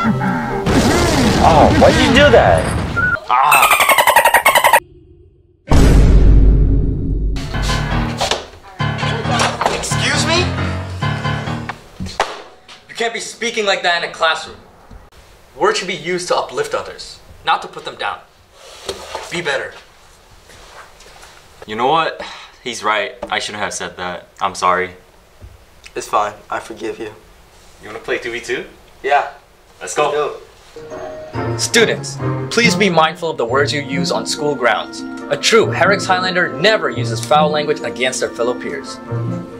Oh, why did you do that? Ah! Excuse me? You can't be speaking like that in a classroom. Words should be used to uplift others, not to put them down. Be better. You know what? He's right. I shouldn't have said that. I'm sorry. It's fine. I forgive you. You wanna play 2v2? Yeah. Let's go. Students, please be mindful of the words you use on school grounds. A true Herrick's Highlander never uses foul language against their fellow peers.